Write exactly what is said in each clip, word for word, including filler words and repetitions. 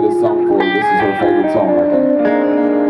this song for you. This is her favorite song right there.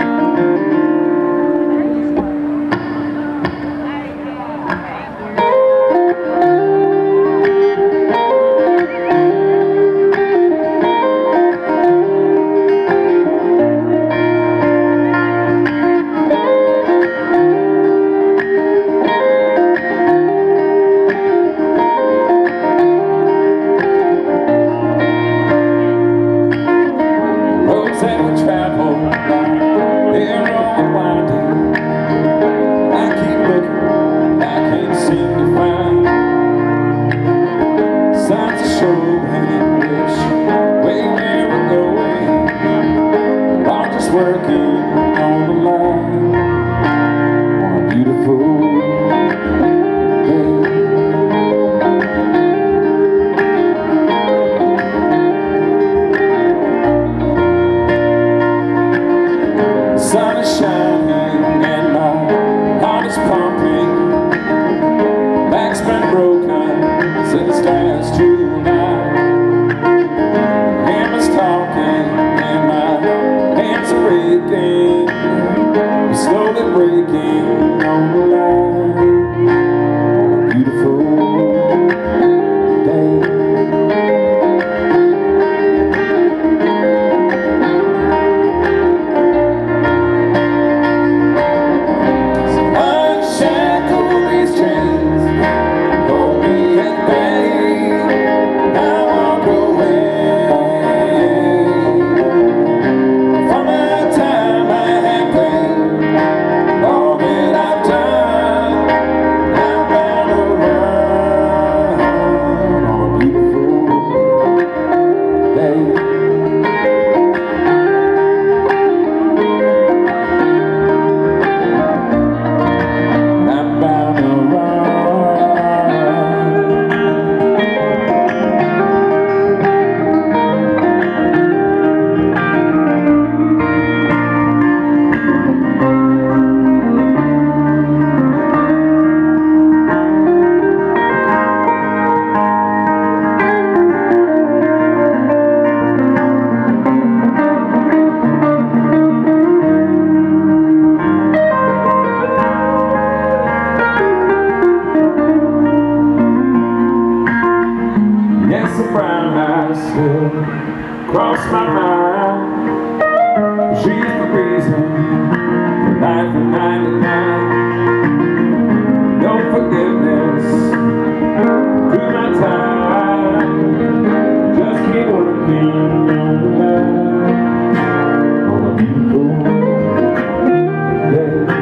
Working on the line on a beautiful day. The sun is shining and my heart is pumping. Back's been broken since last July. Hammer's talking and my hands are breaking, slowly breaking on the line on a beautiful day. So unshackle these chains, hold me at bay. I walk away. Still cross my mind. She's the reason for life in ninety-nine. No forgiveness through my time. Just keep working on the line on a beautiful day.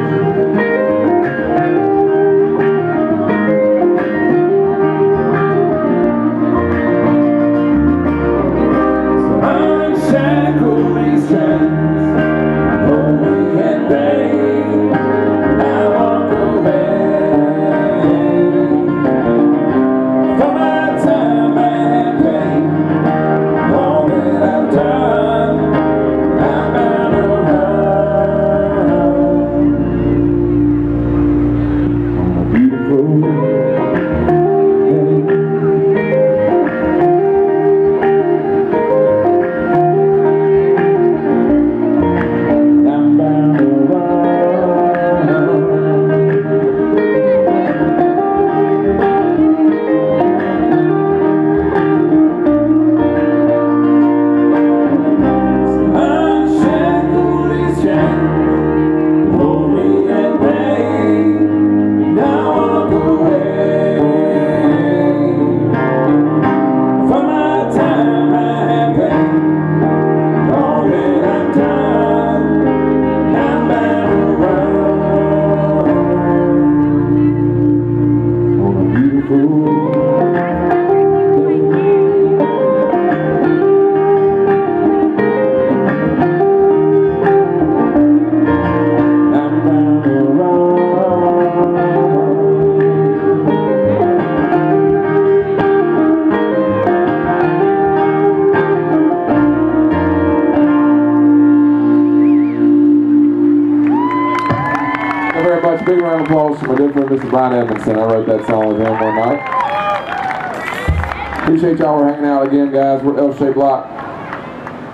Big round of applause for my good friend Mister Brian Edmondson. I wrote that song with him one night. Appreciate y'all for hanging out again, guys. We're L-Shaped Lock.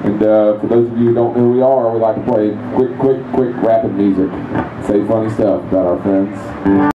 And uh, for those of you who don't know who we are, we like to play quick, quick, quick, rapid music. Say funny stuff about our friends.